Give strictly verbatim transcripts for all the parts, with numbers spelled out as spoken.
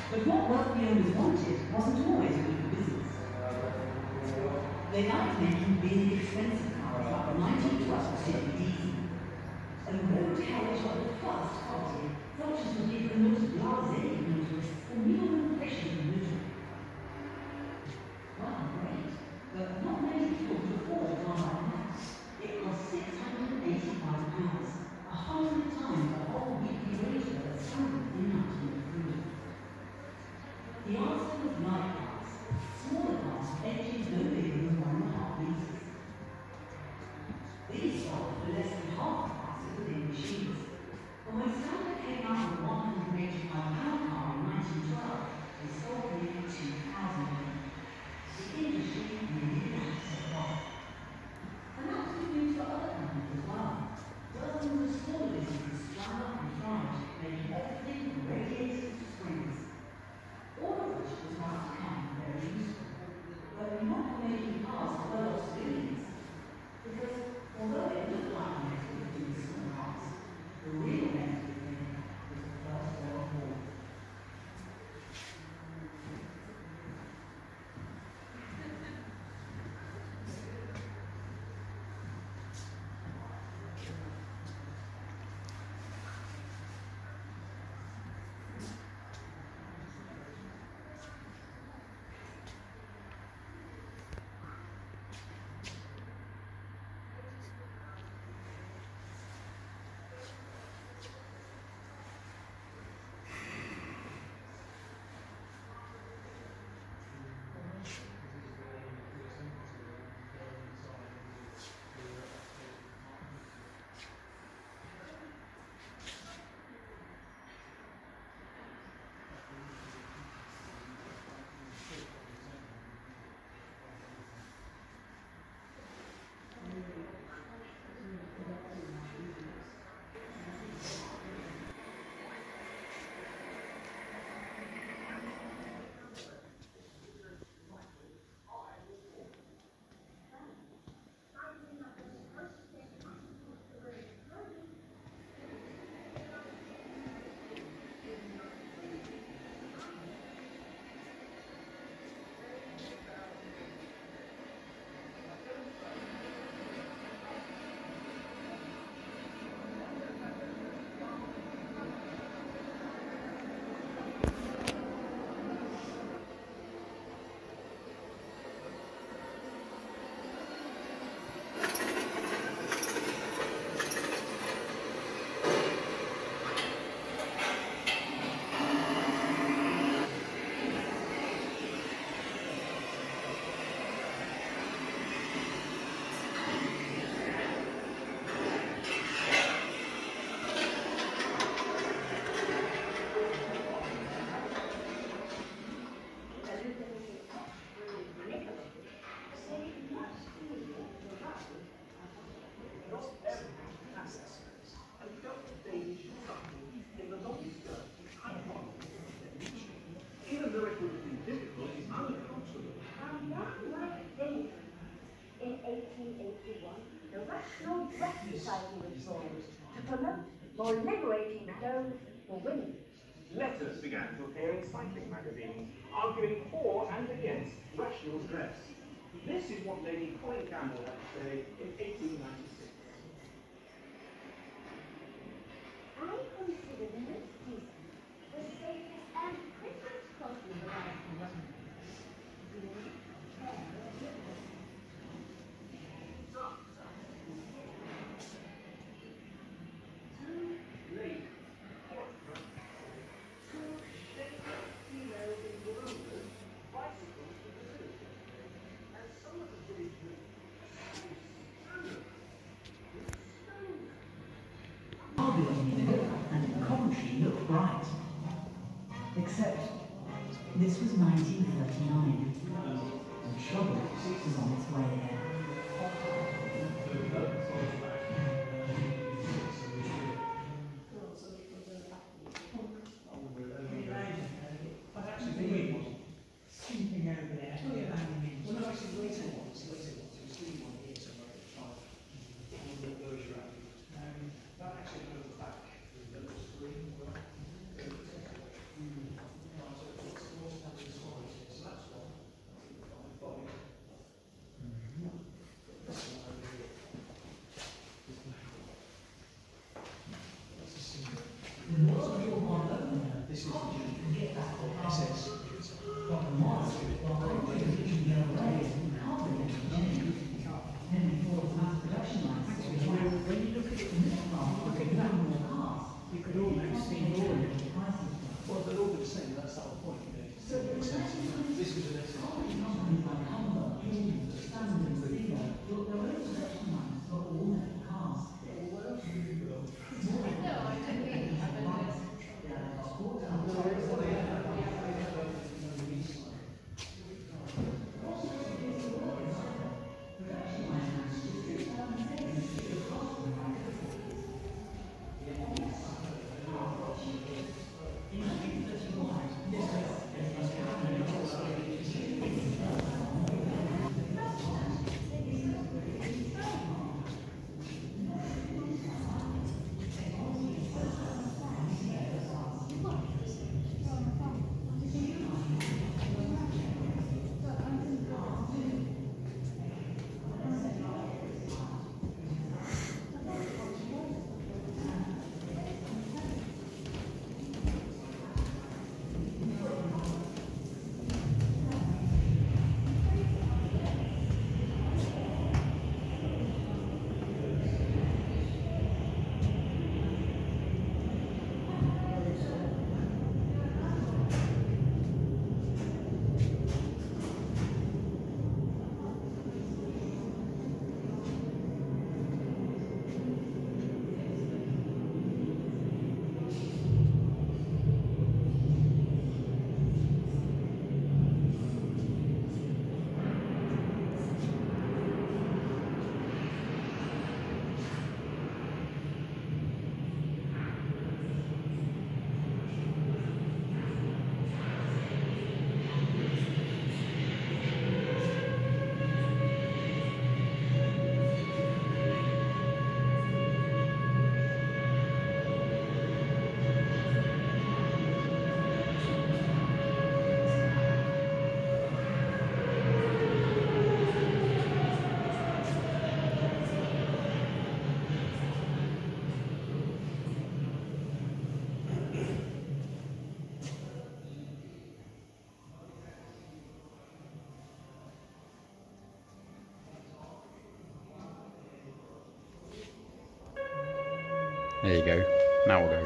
But what wealthy owners wanted wasn't always good for business. They liked making big, expensive cars like the nineteen twelve City Diesel, and road carriage of the first quality, such as would give the most blasé motorists a real impression of motoring. Well, great, but not many people could afford a car like that. It cost six hundred eighty-five pounds, a hundred times the whole weekly wage of a standard in nineteen oh three. The answer was light cars, smaller cars with engines no bigger than one and a half litres. These sold for less than half the price of the big machines. But when Standard came out with a one hundred eighty-five pound car in nineteen twelve, they sold nearly two thousand of them. The industry really had to take off. And that was good news for other companies as well. Dozens of smaller businesses sprang up and thrived, making everything from radiators to springs. All of which was right to come very useful. But we're not making cars for well civilians. Because although it looked like an effort of doing small cars, the real benefit of it was the First World War. For liberating clothes for women. Letters began to appear in cycling magazines, arguing for and against rational dress. This is what Lady Colin Campbell had to say in eighteen ninety-six. I consider the most decent, the safest and prettiest costume around in London. And Coventry looked bright. Except this was nineteen thirty-nine, and trouble was on its way there. This is the S S. When you look at it from this far, you could almost see more of it. Well, they're all the same, that's the whole point. You know, this was an S S. There you go. Now we'll go.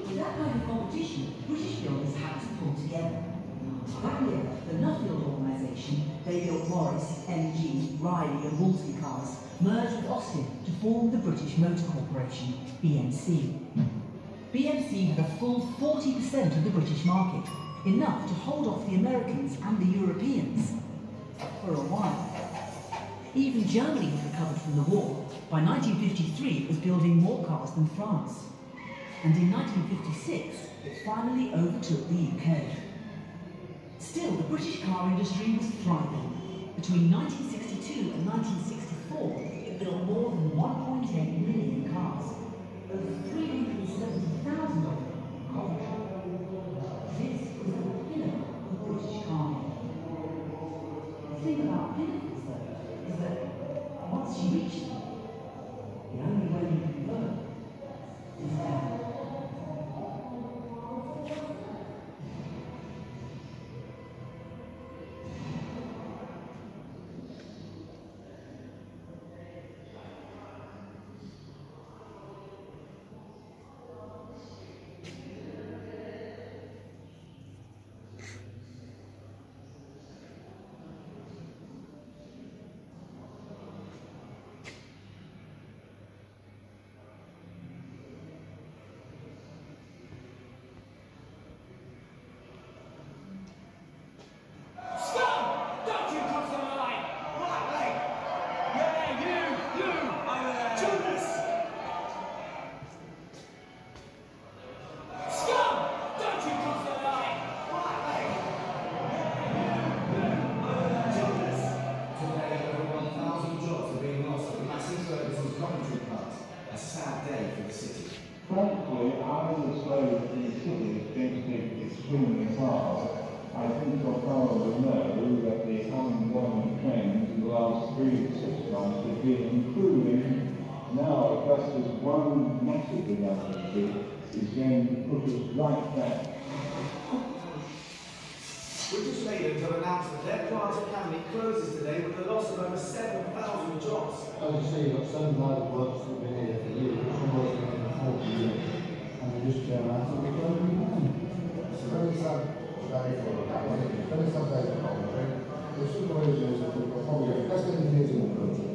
That year, the Nuffield organisation station, they built Morris, M G, Riley and Wolseley cars, merged with Austin to form the British Motor Corporation, B M C. B M C had a full forty percent of the British market, enough to hold off the Americans and the Europeans for a while. Even Germany had recovered from the war. By nineteen fifty-three, it was building more cars than France. And in nineteen fifty-six, it finally overtook the U K. Still, the British car industry was thriving. Between nineteen sixty-two and nineteen sixty-four, it built more than one point eight million cars, over three hundred seventy thousand of them in Coventry. This was the pinnacle of the British car making. The thing about pinnacles, though, is that once you reach them, the only way you can go is down. Frankly, I would say that the city is going to be extremely hard. I think you'll probably know that the unemployment trend in the last three to six months has been improving. Now, just as one massive redundancy is going to put us right back. British Leyland have announced that their plant at Camley closes today with a loss of over seven thousand jobs. As you see, you've got seven thousand workers that have been here for years, which are working in forty years, and they just turn around and we're going to be done. It's a very sad day for the Camley, it's a very sad day for Coventry. The supervision is that we've got probably the best engineers in the country.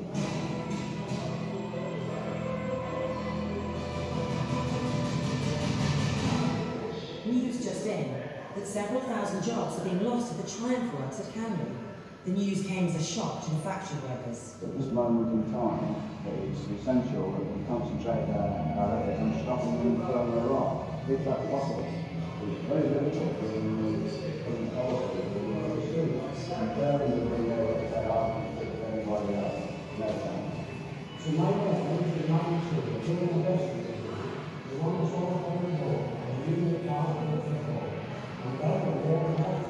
News just in that several thousand jobs have been lost at the Triumph Works at Camley. The news came as a shock to the factory workers. At this moment in time, it's essential that we concentrate our, our efforts on stopping them further wrong, if that's possible. It's very difficult to put policy and comparing the thing that they are with anybody else. No chance. So my question is the magnitude of doing the best we can do. We want to solve the problem more, and leaving the car for the floor. And that will work out.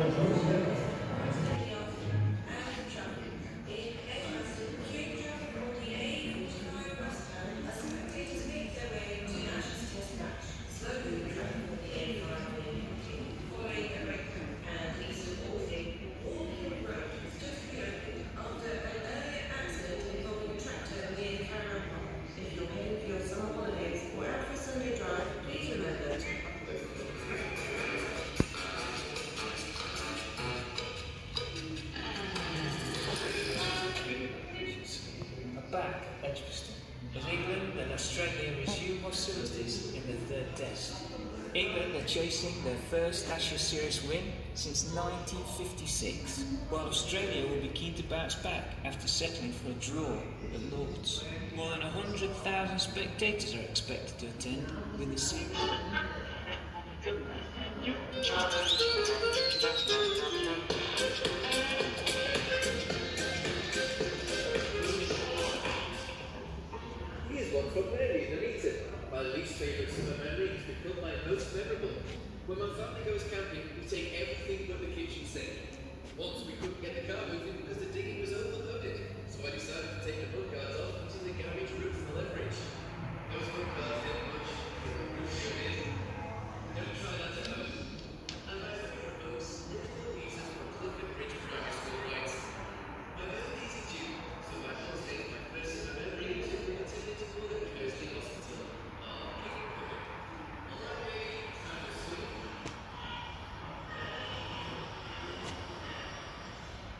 Back at Edgbaston, as England and Australia resume hostilities in the third test. England are chasing their first Ashes series win since nineteen fifty-six, while Australia will be keen to bounce back after settling for a draw at Lord's. More than one hundred thousand spectators are expected to attend with the series. One from Mary and Anita. My least favourite summer memory has become my most memorable. When my family goes camping, we take everything but the kitchen sink. Once we couldn't get the car moving because the digging was overloaded, so I decided to take the mud guards off into the garage roof and leverage. Those mud guards didn't much, but the roof showed in. Don't try that at home. And my favourite books, Little Louise's Brooklyn Bridge Primary School writes, I'm very easy to, so I will take my first summer memory to the attendant to the Coasting Hospital. Ah, keep it going. On my way, I was sweet.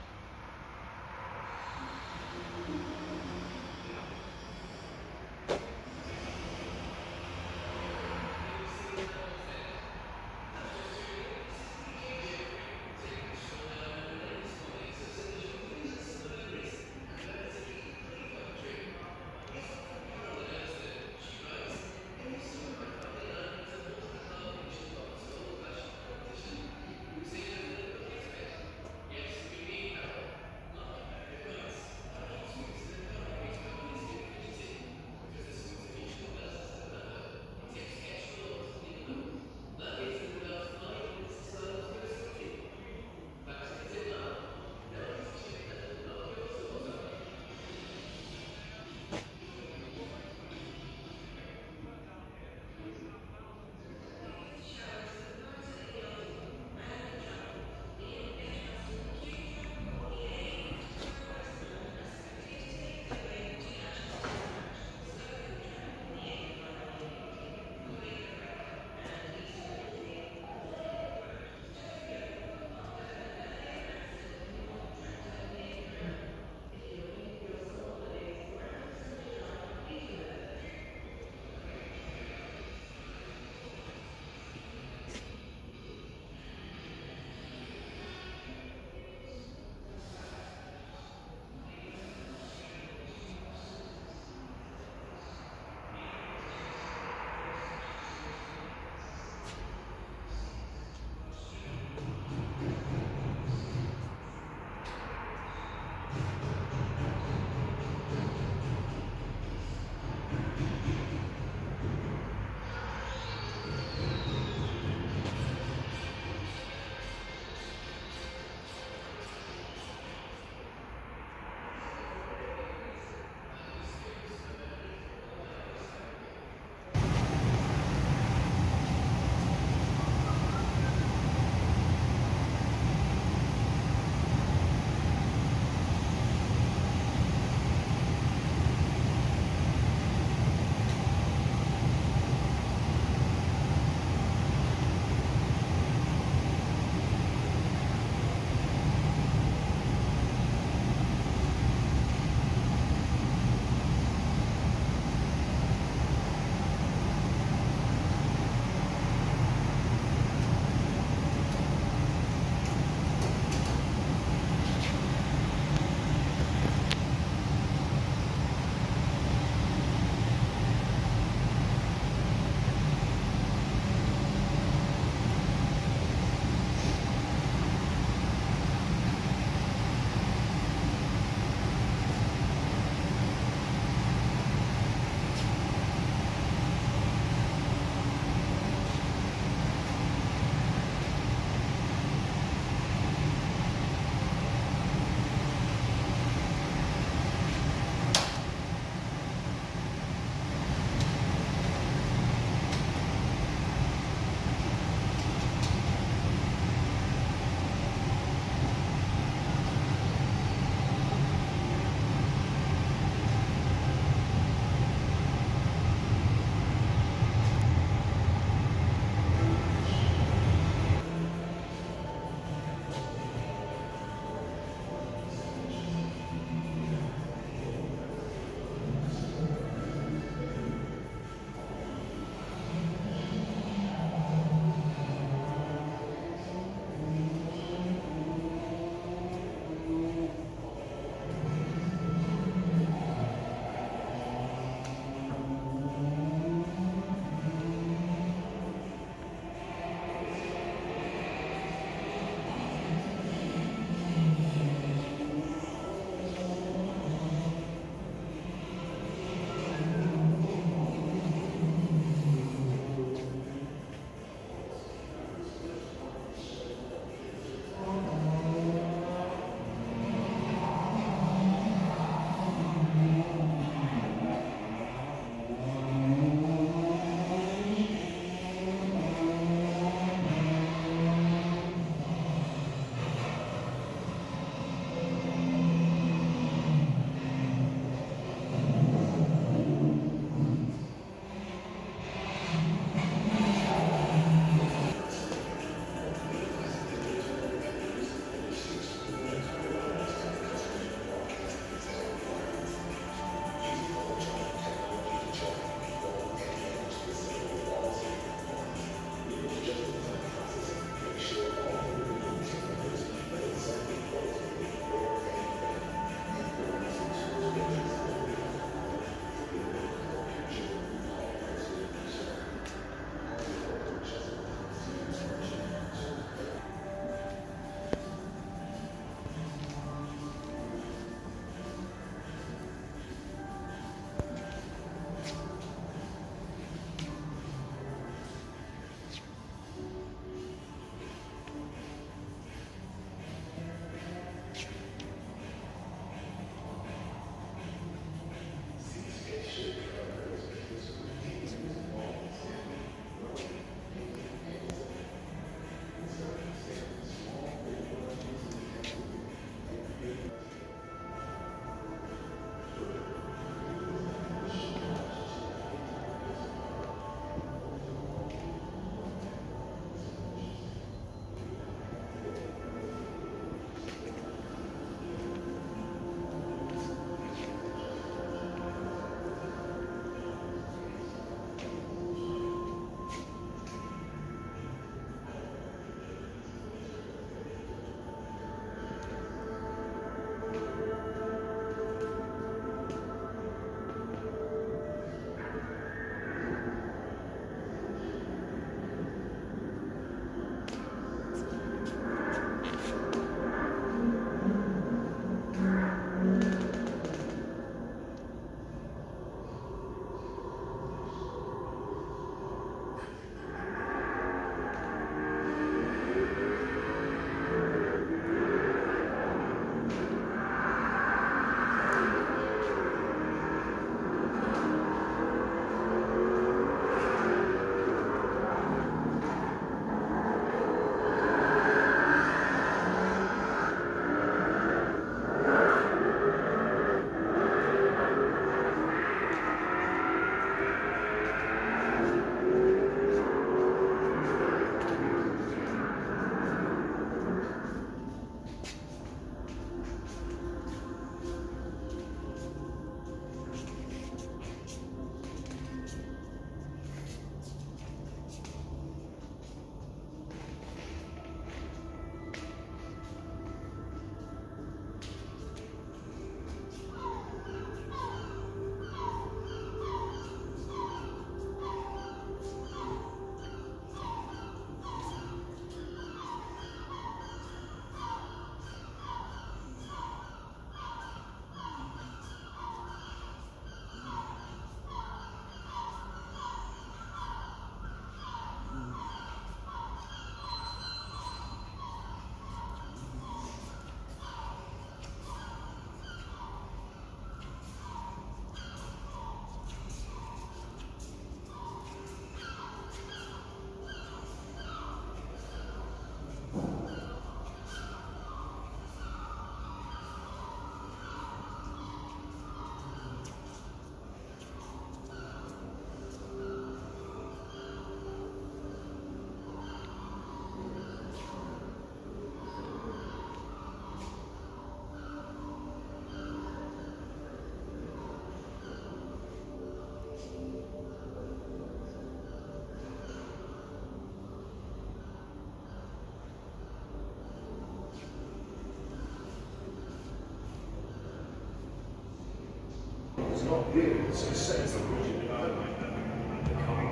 It's not really the success of Roger development. The car,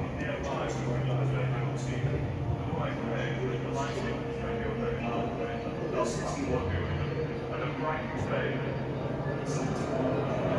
L sixty-one, and a bright